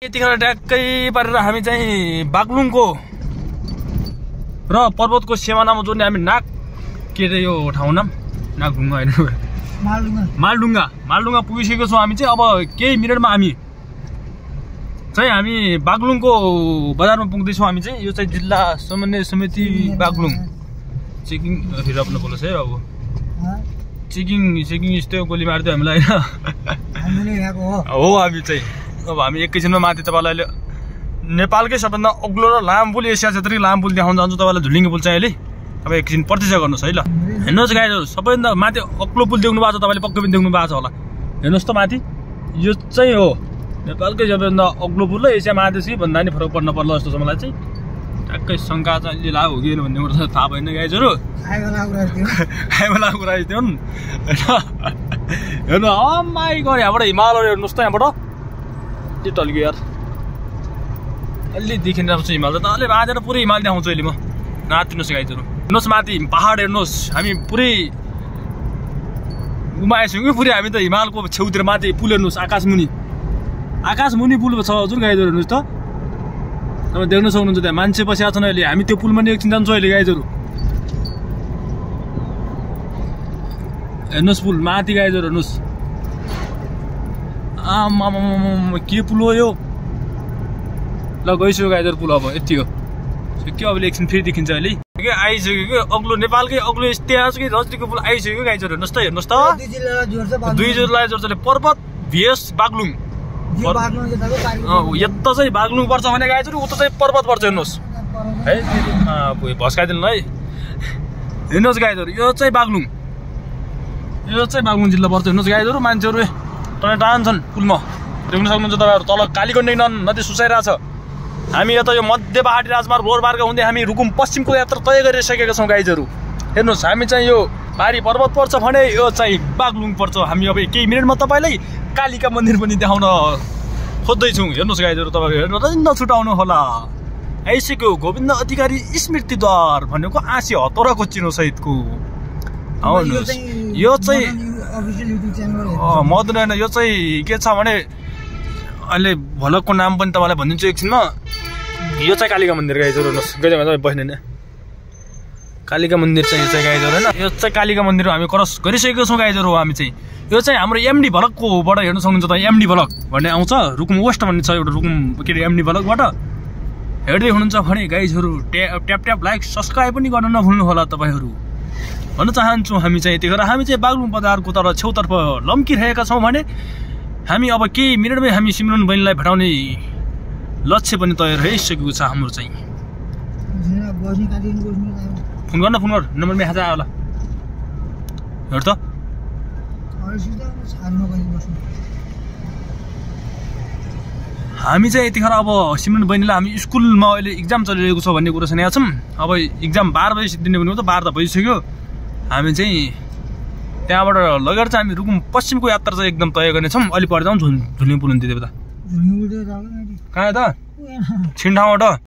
यतिखेर ट्याक्कै पारेर हामी चाहिँ बागलुङको र पर्वतको सिमानामा जोड्ने हामी नाक के अरे यो ठाउँ नाम नागढुङ्गा होइन मालडुङ्गा पुगिसकेको छौँ हामी चाहिँ। अब केही मिनटमा हामी बागलुङको बजारमा पुग्दैछौँ हामी चाहिँ। यो चाहिँ जिल्ला समन्वय समिति बागलुङ चेकिङ हिराप्नु बोल्छ है। अब चेकिङ यस्तो गोली मारिदियो हामीलाई होइन हो। हामी चाहिँ अब हामी एकैछिनमा माथि तपाईँलाई अहिले नेपालकै सबभन्दा अग्लो र लामो पुल एसिया क्षेत्रकै लामो पुल देखाउन जान्छु तपाईँलाई। झुलिङ्गे पुल चाहिँ अहिले तपाईँ एकछिन प्रतीक्षा गर्नुहोस् है ल। हेर्नुहोस् गाइजहरू सबैभन्दा माथि अग्लो पुल देख्नु भएको छ तपाईँले, पक्कै पनि देख्नु भएको छ होला। हेर्नुहोस् त माथि यो चाहिँ हो नेपालकै सबैभन्दा अग्लो पुल र एसिया महादेशी भन्दा नि फरक पर्न पर्ला जस्तो छ मलाई चाहिँ। ट्याक्कै शङ्का चाहिँ अलि लाग्यो कि भन्ने कुरो त थाहा भएन गाइजहरू। खाइबेला कुरा थियो नि हेर्नु अम्माई गयो यहाँबाट हिमालहरू हेर्नुहोस् त। यहाँबाट के टल्क्यो यार अलि देखिन राम्रो छ हिमाल त। अलि बाँधेर पुरै हिमाल देखाउँछु अहिले म। नाचिदिनुहोस् गाइजहरू। हेर्नुहोस् माथि पहाड हेर्नुहोस्। हामी पुरै घुमाएछौँ कि पुरै हामी त हिमालको छेउतिर माथि पुल हेर्नुहोस् आकाशमुनि पुल छ हजुर गाइजहरू। हेर्नुहोस् त तपाईँ देख्न सक्नुहुन्छ त्यहाँ मान्छे बसेको छन् अहिले। हामी त्यो पुलमा नि एकछिन जान्छौँ अहिले गाइजहरू। हेर्नुहोस् पुल माथि गाइजहरू हेर्नुहोस्। आमामामा के पुल हो यो। ल गइसक्यो गाइजहरू पुल। अब यति हो के अब एकछिन फेरि देखिन्छ अहिले के आइसक्यो कि अग्लो नेपालकै अग्लो इतिहासकै नजिकको पुल आइसक्यो गाइजहरू। हेर्नुहोस् त दुई जिल्ला जोड्छ पर्वत भिएस बागलुङ। यता चाहिँ बागलुङ पर्छ भने गाइजहरू उता चाहिँ पर्वत पर्छ। हेर्नुहोस् है भस्काइदिनु है। हेर्नुहोस् गाइजहरू यो चाहिँ बागलुङ जिल्ला पर्छ। हेर्नुहोस् गाइजहरू मान्छेहरू टान्छन् पुलमा देख्न सक्नुहुन्छ तपाईँहरू। तल कालीगण्डकी नदी सुसाइरहेछ। हामी यता यो मध्य पहाडी राजमार्ग रोड मार्ग हुँदै हामी रुकुम पश्चिमको यात्रा तय गरिसकेका छौँ गाइजहरू। हेर्नुहोस् हामी चाहिँ यो पारी पर्वत पर्छ भने यो चाहिँ बागलुङ पर्छ। हामी अब केही मिनटमा तपाईँलाई कालिका मन्दिर पनि देखाउन खोज्दैछौँ। हेर्नुहोस् गाइजहरू तपाईँहरू हेर्नु नछुटाउनु होला। आइसक्यो गोविन्द अधिकारी स्मृतिद्वार भनेको आँसी हतौराको चिनो सहितको। यो चाहिँ मदन होइन यो चाहिँ के छ भने अहिले भलकको नाम पनि तपाईँलाई भनिदिन्छु एकछिनमा। यो चाहिँ कालिका मन्दिर गाइजहरू। हेर्नुहोस् गइदियो भने बस्दैन कालिका मन्दिर चाहिँ यो चाहिँ गाइजहरू होइन। यो चाहिँ कालिका मन्दिर हामी क्रस गरिसकेको छौँ गाइजहरू। हामी चाहिँ यो चाहिँ हाम्रो एमडी भलककोबाट हेर्न सक्नुहुन्छ त। एमडी भलक भन्ने आउँछ रुकुम वेस्ट भन्ने छ एउटा रुकुम के अरे एमडी भलकबाट हेर्दै हुनुहुन्छ भने गाइजहरू ट्याप लाइक सब्सक्राइब पनि गर्न नभुल्नु होला तपाईँहरू भन्न चाहन्छु। हामी चाहिँ यतिखेर हामी चाहिँ बागलुङ बजारको तर छेउतर्फ लम्किरहेका छौँ भने हामी अब केही मिनटमै हामी सिमरन बहिनीलाई भेटाउने लक्ष्य पनि तय रहिसकेको छ हाम्रो चाहिँ। फोन गर नम्बर मेखा आयो होला। हेर त हामी चाहिँ यतिखेर अब सिमरन बहिनीलाई हामी स्कुलमा अहिले इक्जाम चलिरहेको छ भन्ने कुरो सुनेका छौँ। अब इक्जाम 12 बजी दिने भने त 12 त भइसक्यो। हामी चाहिँ त्यहाँबाट लगेर चाहिँ हामी रुकुम पश्चिमको यात्रा चाहिँ एकदम तय गर्नेछौँ। अलि पर जाउँ झुलिङ पुल हुन्थ्यो त कहाँ त छिन ठाउँबाट